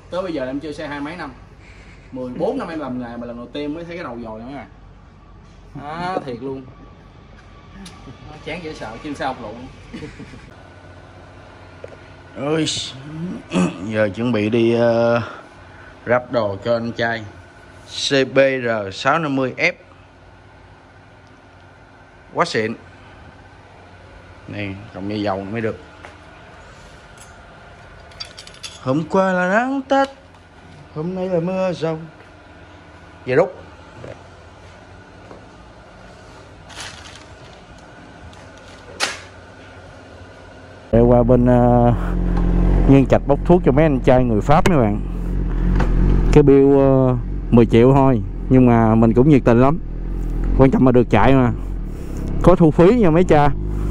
Tới bây giờ em chơi xe 20 mấy năm, 14 năm em làm nghề mà lần đầu tiên mới thấy cái đầu dồi nữa à. Thiệt luôn. Chán dễ sợ, chim sao học lộn. Ôi, giờ chuẩn bị đi ráp đồ cho anh trai CBR 650F quá xịn. Này cộng như dầu mới được. Hôm qua là nắng Tết, hôm nay là mưa rông. Về rút. Để qua bên Nhân Trạch bốc thuốc cho mấy anh trai người Pháp mấy bạn. Cái bill 10 triệu thôi, nhưng mà mình cũng nhiệt tình lắm. Quan trọng là được chạy mà. Có thu phí nha mấy cha.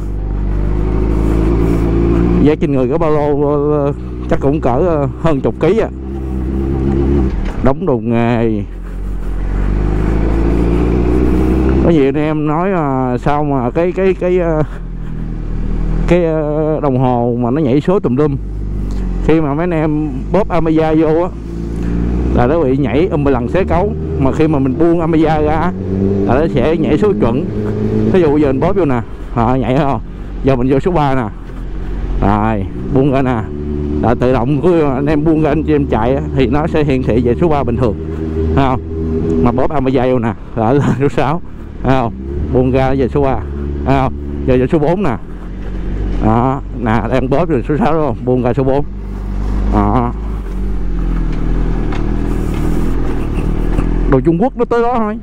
Giá trên người có bao lô chắc cũng cỡ hơn chục ký à. Đóng đồ nghề. Có nhiều anh em nói sao mà cái đồng hồ mà nó nhảy số tùm lum. Khi mà mấy anh em bóp Amaya vô á là nó bị nhảy lần xé cấu, mà khi mà mình buông Amaya ra là nó sẽ nhảy số chuẩn. Ví dụ giờ mình bóp vô nè, nhảy không? Giờ mình vô số 3 nè. Rồi, buông ra nè. Là tự động của anh em buông ra anh em chạy á, thì nó sẽ hiển thị về số 3 bình thường. Thấy không? Mà bóp Amaya vô nè, là lên số 6. Thấy không? Buông ra về số 3. Thấy không? Giờ về số 4 nè. Đó, nè đang bóp rồi số 6 đúng không? Buông ra số 4. Đó. Đồ Trung Quốc nó tới đó thôi.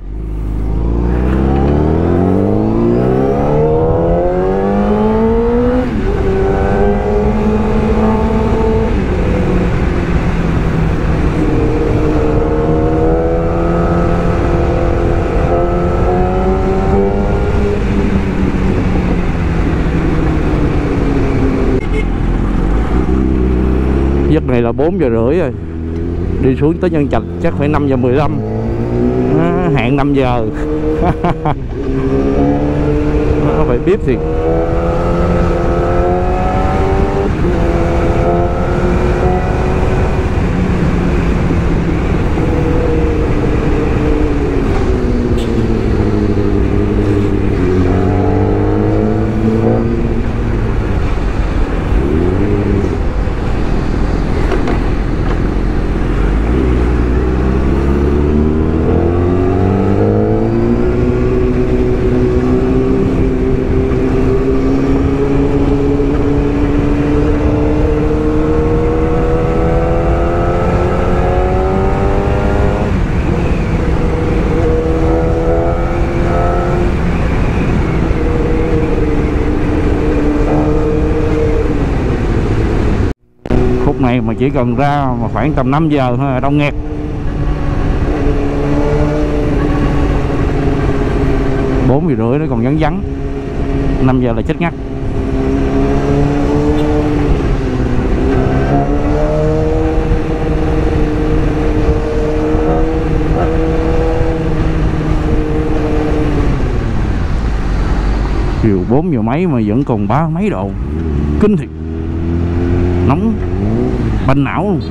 Giấc này là 4 giờ rưỡi rồi. Đi xuống tới Nhân Trạch chắc phải 5 giờ 15. Hẹn 5 giờ. Nó phải biết thì này mà chỉ cần ra mà khoảng tầm 5 giờ thôi là đông nghẹt. Bốn giờ rưỡi nó còn vắng vắng, 5 giờ là chết ngắt. Chiều 4 giờ mấy mà vẫn còn 30 mấy độ, kinh thiệt, nóng banh não luôn.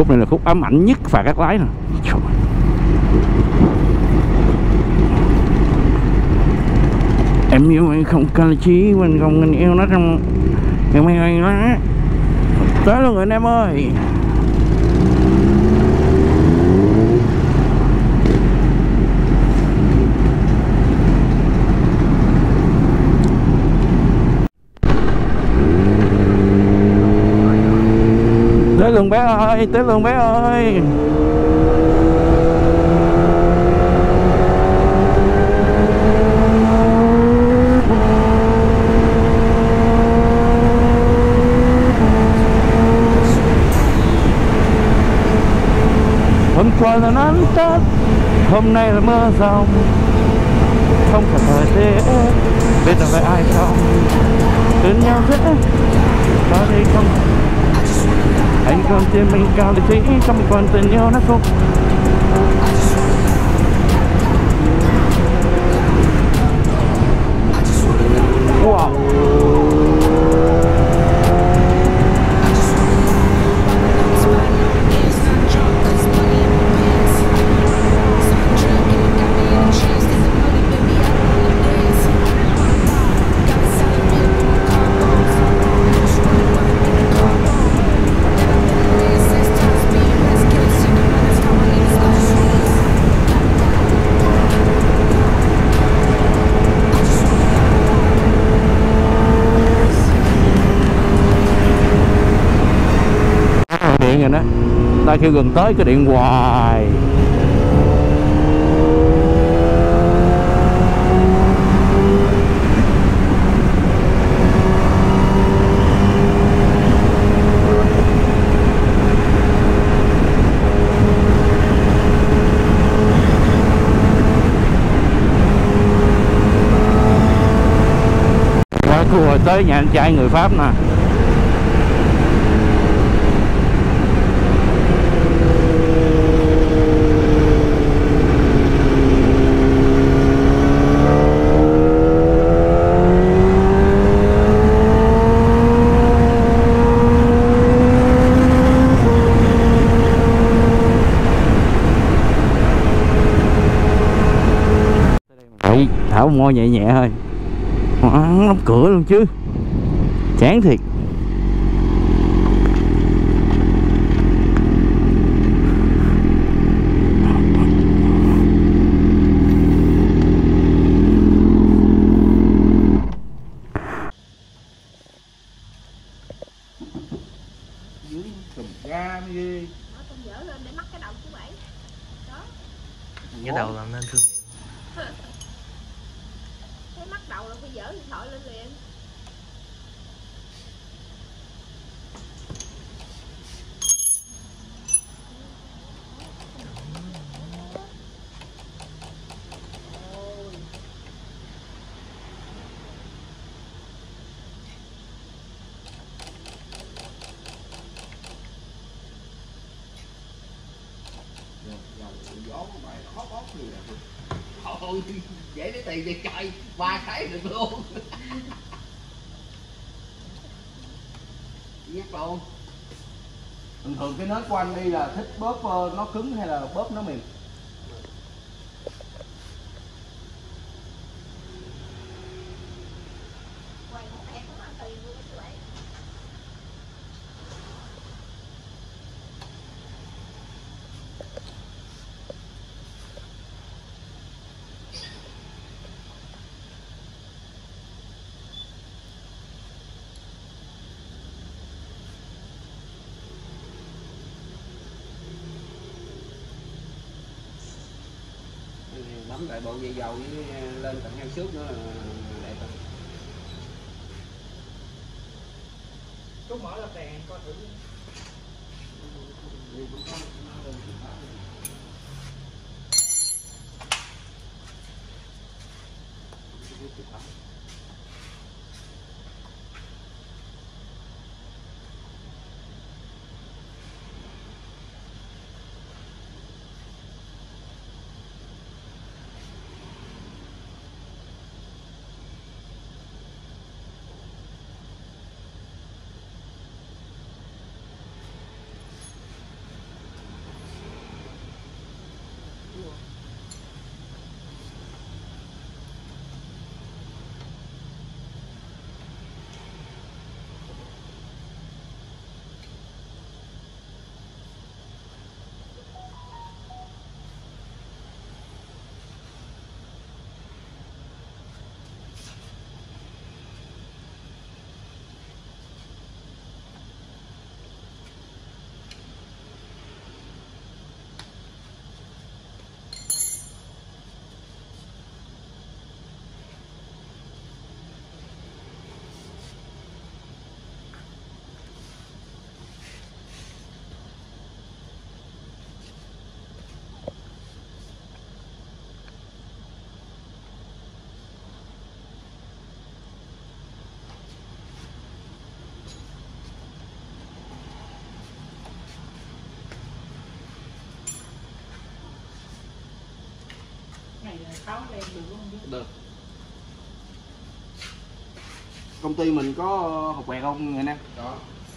Khúc này là khúc ám ảnh nhất Phà Cắt Lái nè. Trời. Em yêu anh không cần chí, mình không cần yêu nó trong em anh lá. Tới luôn rồi anh em ơi. Tới luôn bé ơi, tới luôn bé ơi. Hôm qua là nắng Tết, hôm nay là mưa rông. Không phải thời tiết, biết là với ai không. Đến nhau dễ, có đi không. Anh còn tim mình cao để chỉ không còn tình yêu nó không. Wow. Điện rồi đó, ta kêu gần tới cái điện hoài. Qua khu rồi tới nhà anh trai người Pháp nè. Thảo mua nhẹ nhẹ thôi, đóng cửa luôn chứ, chán thiệt. Dưới trùm ga mới ghê. Con dở lên để mắc cái đầu của bạn. Đó. Cái đầu làm nên thương hiệu. Cái mắc đầu là phải dở điện thoại lên liền. Gió của mày hot hot gì nè. Thôi dễ lấy tiền về chơi 3 cái được luôn. Nhắc luôn. Thường thường cái nết của anh đi là thích bóp nó cứng hay là bóp nó mềm? Quay một tẹt cũng ăn tiền luôn các bạn. Bấm lại bộ dây dầu với lên tận hang xước nữa là đẹp rồi. Chút mở lên đèn coi thử. tháo đen được không biết. Được. Công ty mình có hộp quẹt không anh em? Đó.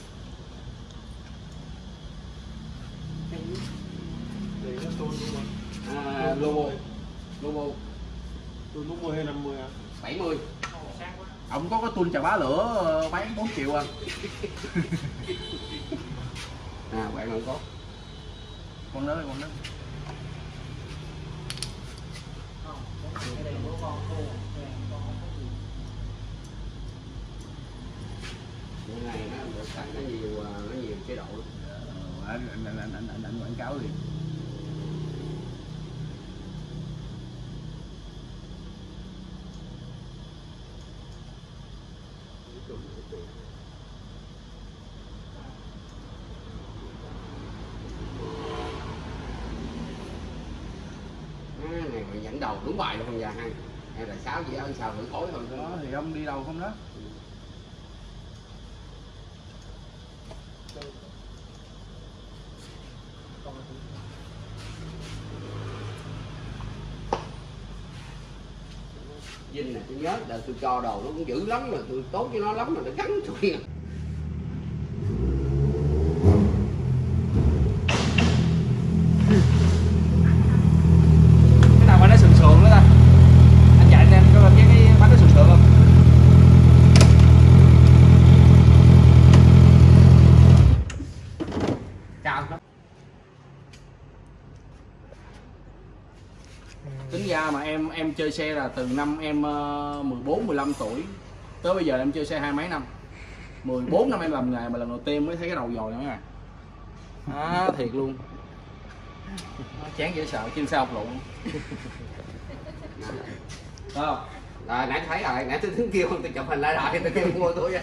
Thì nó tuôn luôn mà. Lobo Tuôn 40 hay 50 à? 70. Sang quá. Ông có cái tuôn chà bá lửa bán 4 triệu à? À bạn không có. Con đó. Không, cái đây của con khô, con không có gì. Cái này nó được sẵn nó nhiều chế độ. Anh quảng cáo liền. Này mà dẫn đầu đúng bài luôn không già hay. Hay là 6 gì ở sao thử khối thôi. Đó thì ông đi đâu không đó? Vinh này tôi nhớ đợt tôi cho đồ nó cũng dữ lắm mà tôi tốt với nó lắm mà nó gắn tôi. Cái nào mà nó sườn sườn đó ta? Anh chạy anh em có cái bánh nó sườn sườn không? Cao lắm. Tính ra mà em chơi xe là từ năm em 14 15 tuổi tới bây giờ em chơi xe 20 mấy năm. 14 năm em làm nghề mà lần đầu tiên mới thấy cái đầu dồi này mấy bạn. Đó, thiệt luôn. Nó chán dễ sợ, chim sao học lộn. Phải không? Rồi nãy thấy rồi, nãy tôi tính kêu tôi chụp hình lại rồi tôi kêu mua tôi.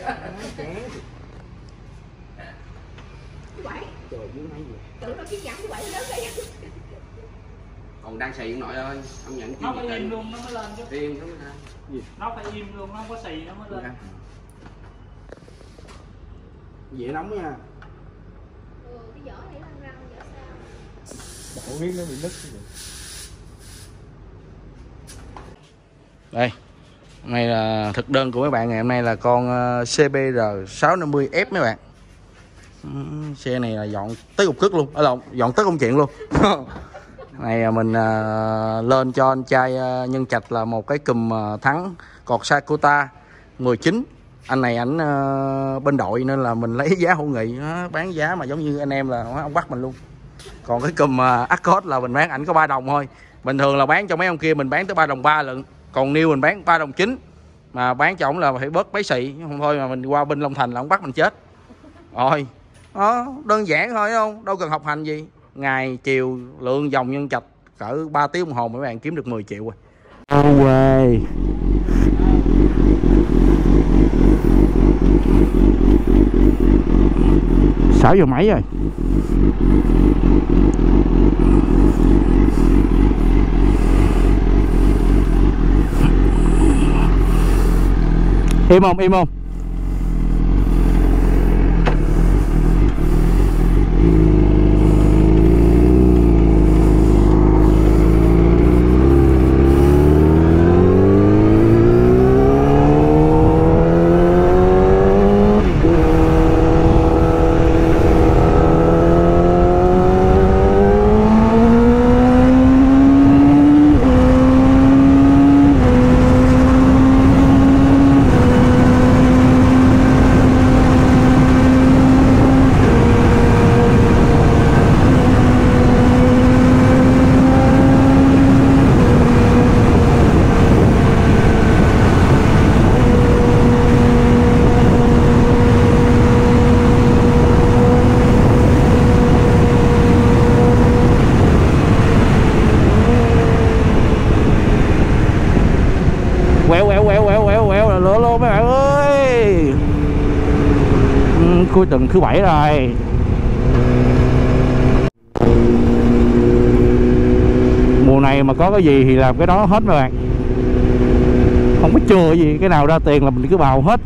Thứ bảy. Trời dưới mấy gì. Tưởng nó cái nhẫn thứ bảy lớn đây. Còn đang xì nội ơi, ông nhận Nó phải im luôn nó mới lên chứ. Riêng lắm ha. Nó phải im luôn, nó không có xì nó mới lên. Dễ nóng nha. Cái vỏ này răng răng vỏ sao? Bộ miếng nó bị nứt vậy. Đây. Hôm nay là thực đơn của mấy bạn ngày hôm nay là con CBR 650F mấy bạn. Xe này là dọn tới cục cức luôn, dọn tới công chuyện luôn. Này mình lên cho anh trai Nhân Trạch là một cái cùm thắng cọt Sakota 19. Anh này ảnh bên đội nên là mình lấy giá hữu nghị, bán giá mà giống như anh em là ông bắt mình luôn. Còn cái cùm Accord là mình bán ảnh có 3 đồng thôi. Bình thường là bán cho mấy ông kia mình bán tới 3 đồng 3 lận. Còn New mình bán 3 đồng 9. Mà bán cho ổng là phải bớt mấy xị, không thôi mà mình qua bên Long Thành là ổng bắt mình chết. Rồi. Đó, đơn giản thôi không? Đâu cần học hành gì. Ngày chiều lượng vòng Nhân Trạch cỡ 3 tiếng đồng hồ mấy bạn kiếm được 10 triệu rồi. No way. Sáu giờ mấy rồi. Im không? Im không? quẹo là lửa luôn mấy bạn ơi. Cuối tuần thứ bảy rồi. Mùa này mà có cái gì thì làm cái đó hết mấy bạn, không có chừa gì, cái nào ra tiền là mình cứ bào hết.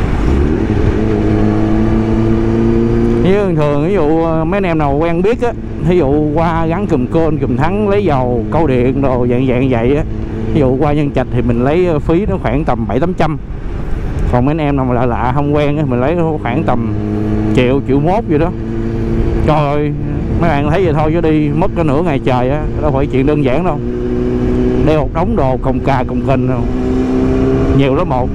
Như thường ví dụ mấy anh em nào quen biết á Ví dụ qua gắn cùm côn, cùm thắng lấy dầu, câu điện đồ dạng vậy á. Ví dụ qua Nhân Trạch thì mình lấy phí nó khoảng tầm 700-800. Còn mấy anh em nào mà lạ không quen á, mình lấy khoảng tầm triệu mốt vậy đó. Trời ơi, mấy bạn thấy vậy thôi chứ đi mất cả nửa ngày trời á, đâu phải chuyện đơn giản đâu. Đeo một đống đồ cồng cà cồng kình đâu. Nhiều lắm một.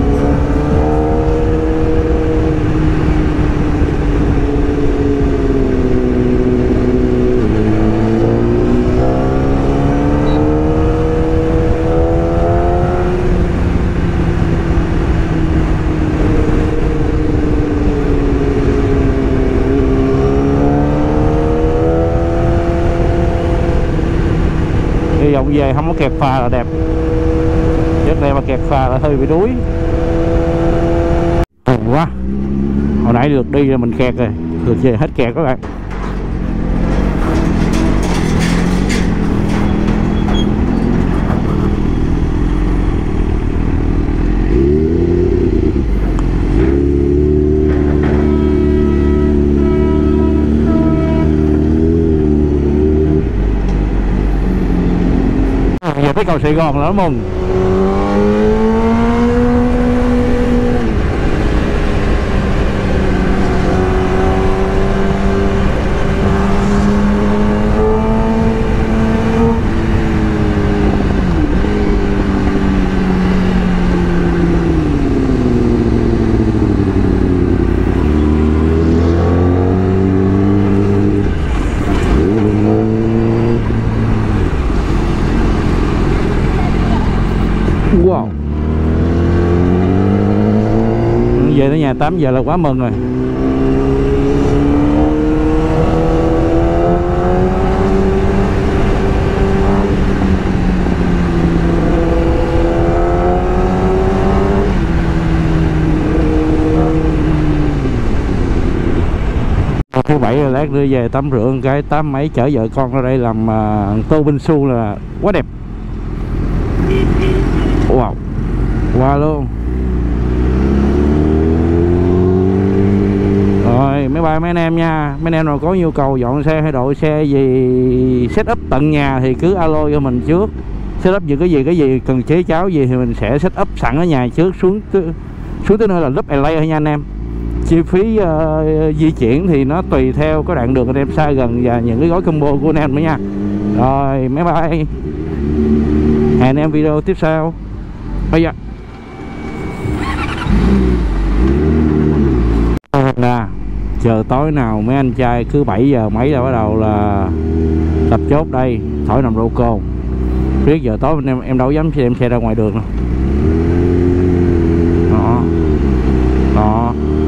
Đi vòng về không có kẹt phà là đẹp. Trước đây mà kẹt phà là hơi bị đuối. Quá. Hồi nãy được đi là mình kẹt rồi. Được về hết kẹt các bạn. Giờ tới cầu Sài Gòn là nó mừng. Wow. Về tới nhà 8 giờ là quá mừng rồi. Thứ bảy là lát đưa về tắm rửa một cái, 8 mấy chở vợ con ra đây làm tô binh su là quá đẹp. Wow, qua luôn. Rồi máy bay mấy anh em nha. Mấy anh em nào có nhu cầu dọn xe hay đổi xe gì, set up tận nhà thì cứ alo cho mình trước. Set up cái gì cần chế cháo gì thì mình sẽ set up sẵn ở nhà trước, xuống tới nơi là lúp LA thôi nha anh em. Chi phí di chuyển thì nó tùy theo có đoạn đường anh em xa gần và những cái gói combo của anh em nữa nha. Rồi máy bay, hẹn anh em video tiếp sau. Bây giờ nè, chờ tối nào mấy anh trai cứ 7 giờ mấy là bắt đầu là tập chốt đây, thổi nồng độ cồn. Biết giờ tối em đâu dám đem xe ra ngoài đường đâu. Đó.